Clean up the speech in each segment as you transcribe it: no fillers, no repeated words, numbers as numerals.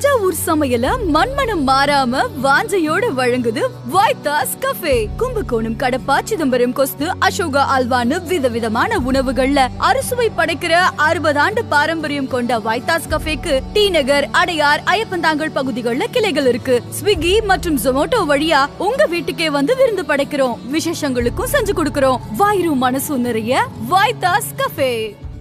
தஞ்சாவூர் சமையல மண்மனம் மாறாம வாஞ்சையோட வழங்குது வைத்தாஸ் கஃபே. கும்பகோணம், கடப்பா, சிதம்பரம், கொஸ்து, அசோகா அல்வான்னு விதவிதமான உணவுகள்ல அறுசுவை படைக்கிற 60 ஆண்டு பாரம்பரியம் கொண்ட வைத்தாஸ் கஃபேக்கு டி நகர், அடையார், ஐயப்பந்தாங்கல் பகுதிகள்ல கிளைகள் இருக்கு. ஸ்விக்கி மற்றும் ஜொமேட்டோ வழியா உங்க வீட்டுக்கே வந்து விருந்து படைக்கிறோம். விசேஷங்களுக்கும் செஞ்சு கொடுக்கிறோம். வயிறு மனசு நிறைய வைத்தாஸ் கஃபே.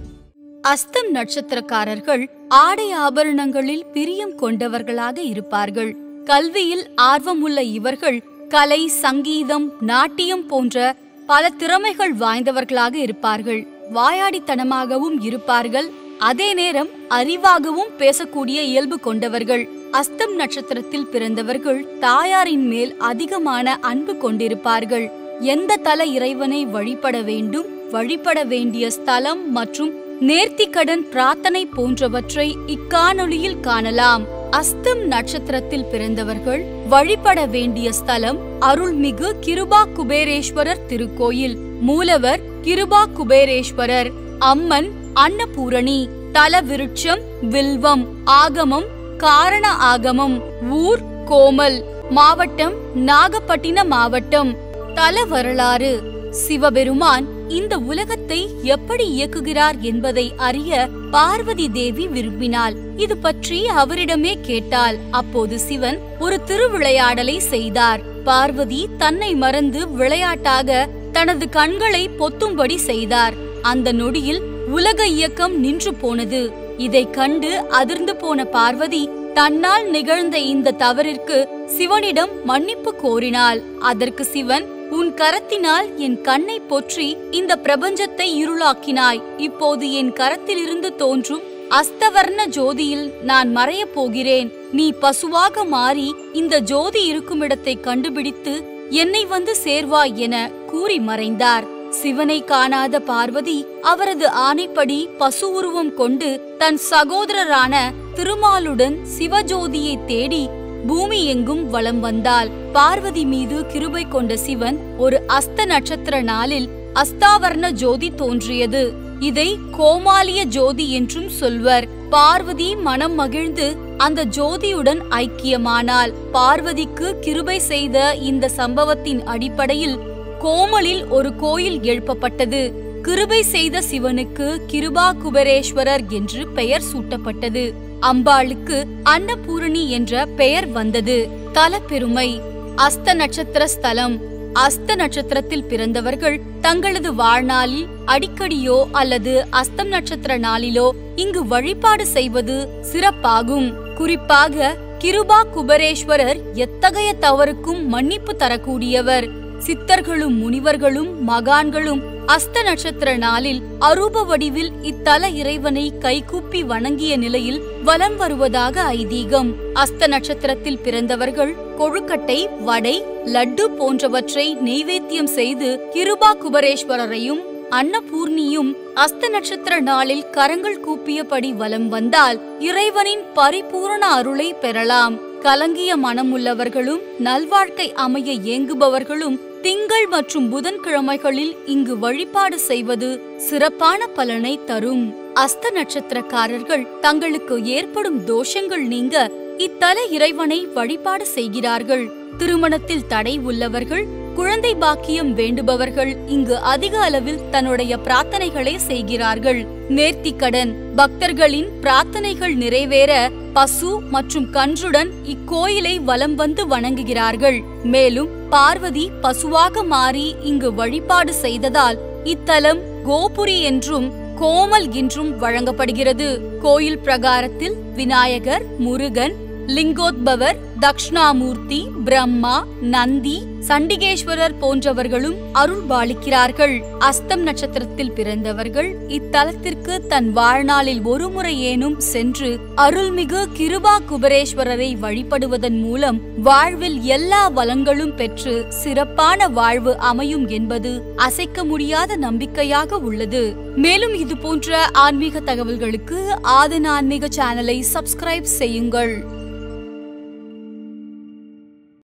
அஸ்தம் நட்சத்திரக்காரர்கள் ஆடை ஆபரணங்களில் பிரியம் கொண்டவர்களாக இருப்பார்கள். கல்வியில் ஆர்வமுள்ள இவர்கள் கலை, சங்கீதம், நாட்டியம் போன்ற பல திறமைகள் வாய்ந்தவர்களாக இருப்பார்கள். வாயாடித்தனமாகவும் இருப்பார்கள். அதே நேரம் அறிவாகவும் பேசக்கூடிய இயல்பு கொண்டவர்கள். அஸ்தம் நட்சத்திரத்தில் பிறந்தவர்கள் தாயாரின் மேல் அதிகமான அன்பு கொண்டிருப்பார்கள். எந்த தல இறைவனை வழிபட வேண்டும், வழிபட வேண்டிய ஸ்தலம் மற்றும் நேர்த்திக்கடன், பிரார்த்தனை போன்றவற்றை இக்காணொளியில் காணலாம். அஸ்தம் நட்சத்திரத்தில் பிறந்தவர்கள் வழிபட வேண்டிய ஸ்தலம் அருள்மிகு கிருபா குபேரேஸ்வரர் திருக்கோயில். மூலவர் கிருபா குபேரேஸ்வரர். அம்மன் அன்னபூரணி. தல விருட்சம் வில்வம். ஆகமம் காரண ஆகமம். ஊர் கோமல். மாவட்டம் நாகப்பட்டினம் மாவட்டம். தல வரலாறு. சிவபெருமான் இந்த உலகத்தை எப்படி இயக்குகிறார் என்பதை அறிய பார்வதி தேவி விரும்பினாள். இது பற்றி அவரிடமே கேட்டாள். அப்போது சிவன் ஒரு திருவிளையாடலை செய்தார். பார்வதி தன்னை மறந்து விளையாட்டாக தனது கண்களை பொத்தும்படி செய்தார். அந்த நொடியில் உலக இயக்கம் நின்று போனது. இதை கண்டு அதிர்ந்து போன பார்வதி தன்னால் நிகழ்ந்த இந்த தவறிற்கு சிவனிடம் மன்னிப்பு கோரினாள். அதற்கு சிவன், உன் கரத்தினால் என் கண்ணை பொற்றி இந்த பிரபஞ்சத்தை இருளாக்கினாய். இப்போது என் கரத்திலிருந்து தோன்றும் அஸ்தவர்ண ஜோதியில் நான் மறைய போகிறேன். நீ பசுவாக மாறி இந்த ஜோதி இருக்கும் இடத்தை கண்டுபிடித்து என்னை வந்து சேர்வாய் என கூறி மறைந்தார். சிவனை காணாத பார்வதி அவரது ஆணைப்படி பசு உருவம் கொண்டு தன் சகோதரரான திருமாலுடன் சிவஜோதியை தேடி பூமி எங்கும் வலம் வந்தாள். பார்வதி மீது கிருபை கொண்ட சிவன் ஒரு அஸ்த நட்சத்திர நாளில் அஸ்தாவர்ண ஜோதி தோன்றியது. இதை கோமாலிய ஜோதி என்றும் சொல்வர். பார்வதி மனம் மகிழ்ந்து அந்த ஜோதியுடன் ஐக்கியமானாள். பார்வதிக்கு கிருபை செய்த இந்த சம்பவத்தின் அடிப்படையில் கோமலில் ஒரு கோயில் எழுப்பப்பட்டது. கிருபை செய்த சிவனுக்கு கிருபா குபேரேஸ்வரர் என்று பெயர் சூட்டப்பட்டது. அம்பாளுக்கு அன்னபூரணி என்ற பெயர் வந்தது. தல பெருமை. அஸ்த நட்சத்திர ஸ்தலம். அஸ்த நட்சத்திரத்தில் பிறந்தவர்கள் தங்களது வாழ்நாளில் அடிக்கடியோ அல்லது அஸ்தம் நட்சத்திர நாளிலோ இங்கு வழிபாடு செய்வது சிறப்பாகும். குறிப்பாக கிருபா குபேரேஸ்வரர் எத்தகைய தவறுக்கும் மன்னிப்பு தரக்கூடியவர். சித்தர்களும் முனிவர்களும் மகான்களும் அஸ்த நட்சத்திர நாளில் அரூப வடிவில் இத்தல இறைவனை கைகூப்பி வணங்கிய நிலையில் வலம் வருவதாக ஐதீகம். அஸ்த நட்சத்திரத்தில் பிறந்தவர்கள் கொழுக்கட்டை, வடை, லட்டு போன்றவற்றை நெய்வேத்தியம் செய்து கிருபா குபேரேஸ்வரரையும் அன்னபூர்ணியும் அஸ்த நட்சத்திர நாளில் கரங்கள் கூப்பியபடி வலம் வந்தால் இறைவனின் பரிபூரண அருளை பெறலாம். கலங்கிய மனமுள்ளவர்களும் நல்வாழ்க்கை அமைய ஏங்குபவர்களும் திங்கள் மற்றும் புதன்கிழமைகளில் இங்கு வழிபாடு செய்வது சிறப்பான பலனை தரும். அஸ்த நட்சத்திரக்காரர்கள் தங்களுக்கு ஏற்படும் தோஷங்கள் நீங்க இத்தல இறைவனை வழிபாடு செய்கிறார்கள். திருமணத்தில் தடை உள்ளவர்கள், குழந்தை பாக்கியம் வேண்டுபவர்கள் இங்கு அதிக அளவில் தன்னுடைய பிரார்த்தனைகளை செய்கிறார்கள். நேர்த்திக்கடன். பக்தர்களின் பிரார்த்தனைகள் நிறைவேற பசு மற்றும் கன்றுடன் இக்கோயிலை வலம் வந்து வணங்குகிறார்கள். மேலும் பார்வதி பசுவாக மாறி இங்கு வழிபாடு செய்ததால் இத்தலம் கோபுரி என்றும் கோமல் என்றும் வழங்கப்படுகிறது. கோயில் பிரகாரத்தில் விநாயகர், முருகன், லிங்கோத்பவர், தக்ஷணாமூர்த்தி, பிரம்மா, நந்தி, சண்டிகேஸ்வரர் போன்றவர்களும் அருள் பாலிக்கிறார்கள். அஸ்தம் நட்சத்திரத்தில் பிறந்தவர்கள் இத்தலத்திற்கு தன் வாழ்நாளில் ஒரு முறையேனும் சென்று அருள்மிகு கிருபா குபேரேஸ்வரரை வழிபடுவதன் மூலம் வாழ்வில் எல்லா வளங்களும் பெற்று சிறப்பான வாழ்வு அமையும் என்பது அசைக்க முடியாத நம்பிக்கையாக உள்ளது. மேலும் இது போன்ற ஆன்மீக தகவல்களுக்கு ஆதன் ஆன்மீக சேனலை சப்ஸ்கிரைப் செய்யுங்கள்.